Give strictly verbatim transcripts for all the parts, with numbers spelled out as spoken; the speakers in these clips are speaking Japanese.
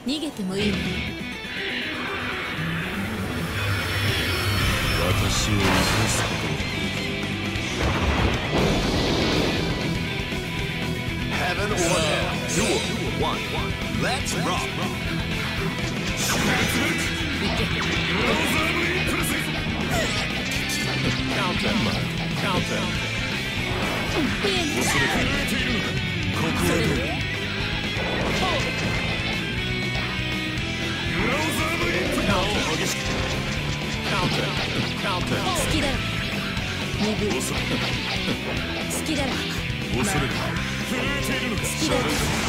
逃げてもいいの。 私を生かすこと。 Heaven or hell. Duel. One. Let's rock. Counter. Counter. 恐れているのか。ここはどうだ。名を激しく。Counter. Counter. 好きだろ。鈍い。 恐れ。 好きだろ。 恐れる。震えているのか。 好きだろ。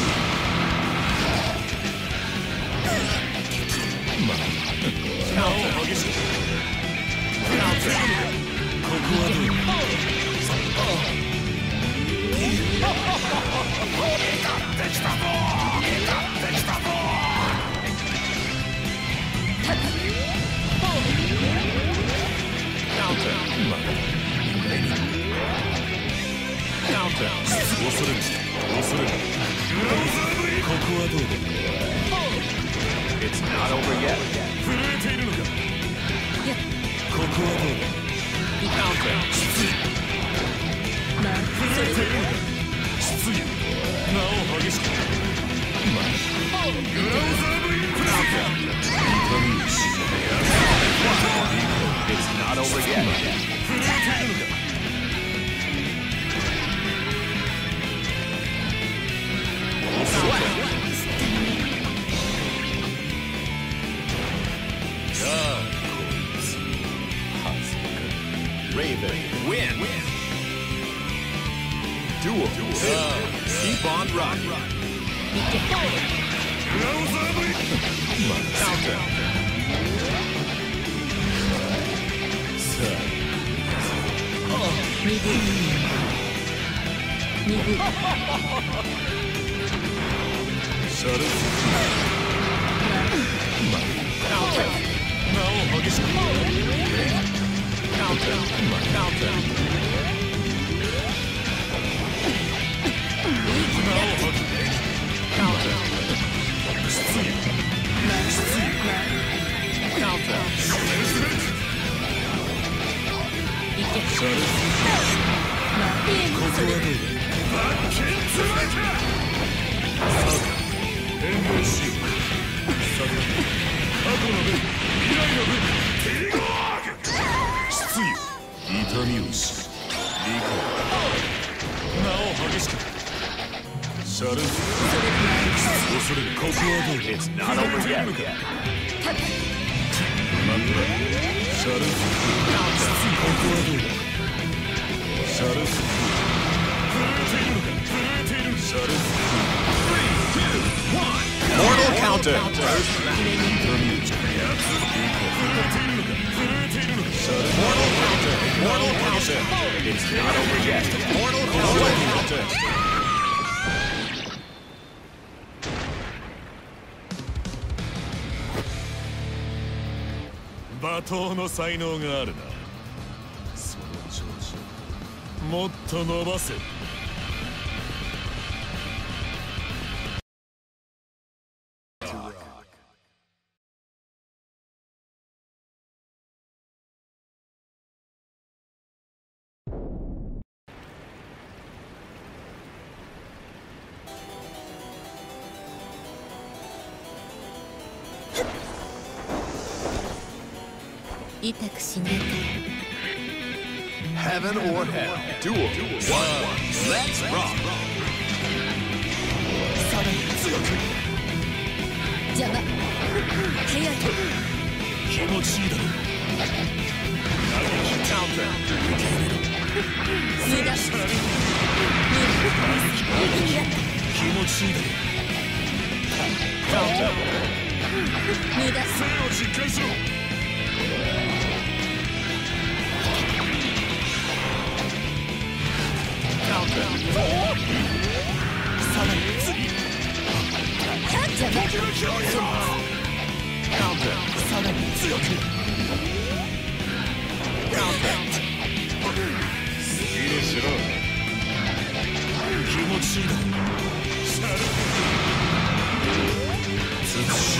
まあ、名を激しく。Counter. ここはどうだ。できたぞ。できたぞ。Counter. まあ、Counter. 恐れる。恐れる。ここはどうだ。 It's not over yet. 震えているのか。 いや、 ここはどうだ。Counter. まあ、それで失意。名を激しく。まあ、グラウザーブインプラス。痛みをし。 It's not over yet. 震えているのか。 Raven win. Duel. Keep on rocking. Counter. さあ。 鈍い。鈍い。 シャル。まあ、Counter. 名を激しく。Counter. まあ、Counter. 名を激しく。Counter. 失意。失意。Counter. いけ。 シャル。 まあ、いいここはどうだ。バッキンズライカー。さあ、援護しよう。さて、過去の分、未来の分、テリゴーグ。失意。痛みをし。理解。名を激しく。シャル。恐れる。ここはどうだ。 It's not over yet. なんだ。シャル。ここはどうだ。シャル。 Mortal counter. Mortal counter. Mortal counter. It's not over yet. Mortal counter. 罵倒の才能があるな。その調子もっと伸ばせ。 痛くしないか Heaven or hell. Duel. One. Let's rock. さらに強く邪魔早い気持ちいいだろ。 Counter. 無駄無駄気持ちいいだろ。 Counter. 無駄生を実感しろ。 さらに次邪魔さらに強く。好きにしろ。気持ちいいだろ。シャル。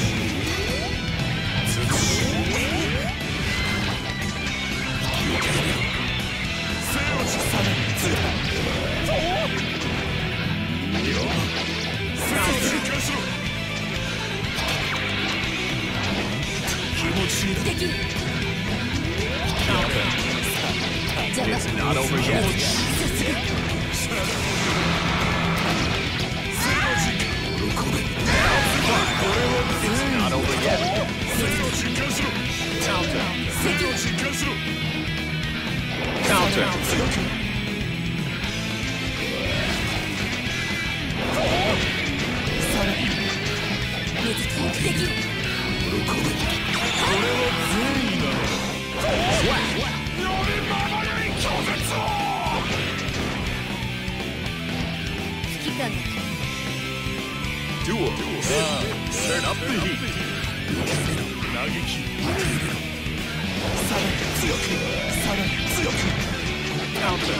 敵 Counter. 邪魔 It's not over yet. 進む It's not over yet. Counter. Counter. それ水と敵 指揮官が Duel. Turn up the heat. 嘆き Counter.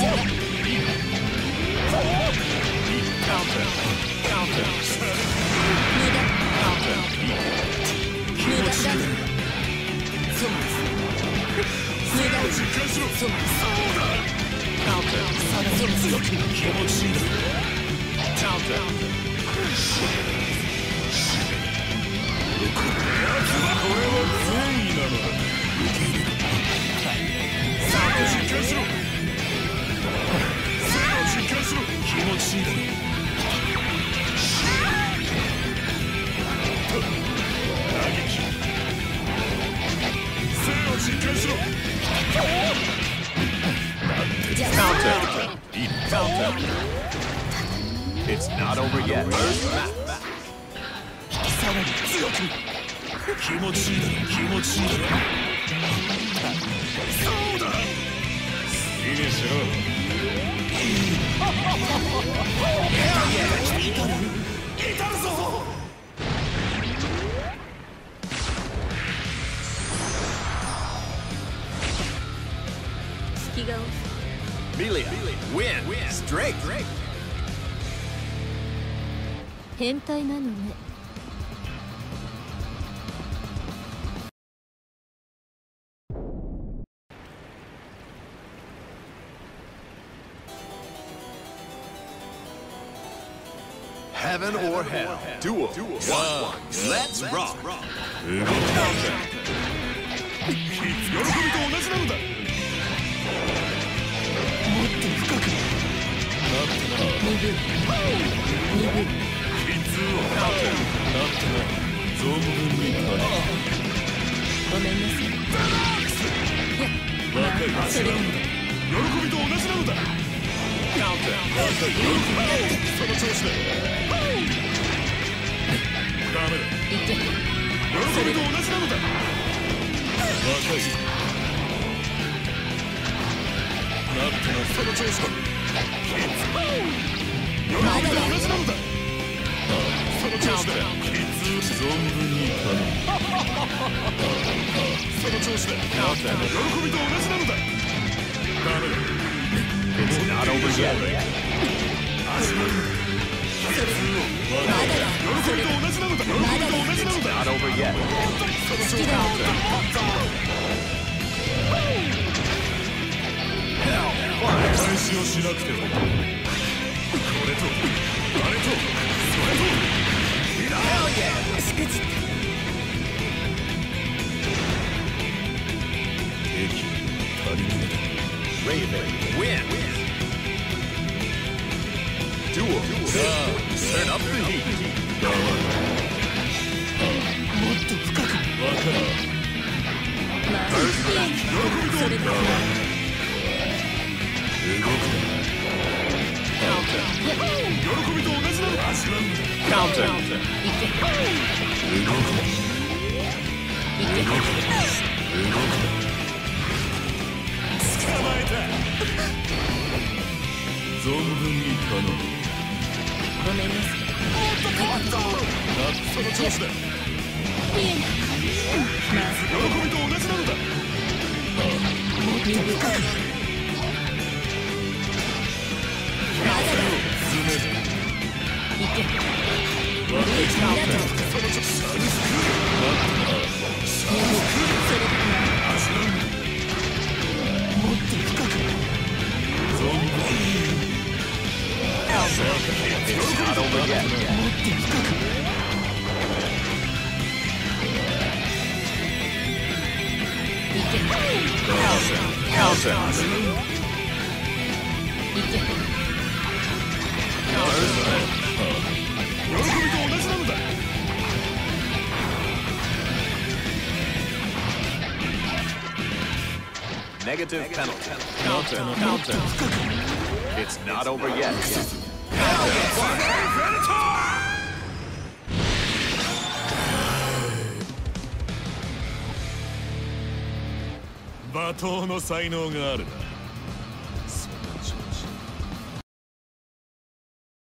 Counter. Counter. 無駄 Counter. 無駄だそう無駄そう Counter. そう Counter. じゃあ Counter. Counter. It's not over yet. First match. 気持ちいいだろ気持ちいいだろそうだいいねしろ至る至るぞ隙が Melia. Win. Straight. 変態なのね Heaven or hell. Duel. One. Let's rock. Counter. 喜びと同じなのだもっと深くなってな鈍い鈍い傷をなってな存分になれごめんなさい若いまあそれなのだ喜びと同じなのだ Counter. その調子だダメだいけ喜びと同じなのだ若いなってなその調子だ喜びと同じなのだその調子だ傷存分に頼むその調子だ喜びと同じなのだダメだ It's not over yet. まだだ喜びと同じなのだ喜びと同じなのだ Not over yet. 好きだよ返しをしなくてもこれとあれとそれとしくじった敵足りぬのだ Raven. Win. Duel. Turn up the heat. もっと深くわからんまあそれだ動くな Counter. 喜びと同じなのだ味わうんだ Counter. いけ動くないけ動くな動くな捕まえた存分に頼むごめんなさいなその調子だいいな喜びと同じなのだもっと深くまだだ進めるいけ若いみんなとその調子サルスクールそれだ味わうんだもっと深く存分に It's not over yet. もっと深く Counter. 行け。 喜びと同じなのだ。 Negative penalty. Counter. Counter. It's not over yet. 罵倒の才能があるな。